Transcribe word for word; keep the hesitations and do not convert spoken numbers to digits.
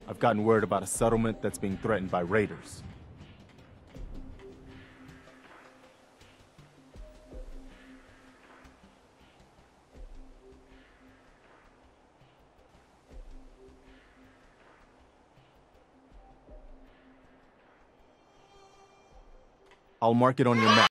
I've gotten word about a settlement that's being threatened by raiders. I'll mark it on your map.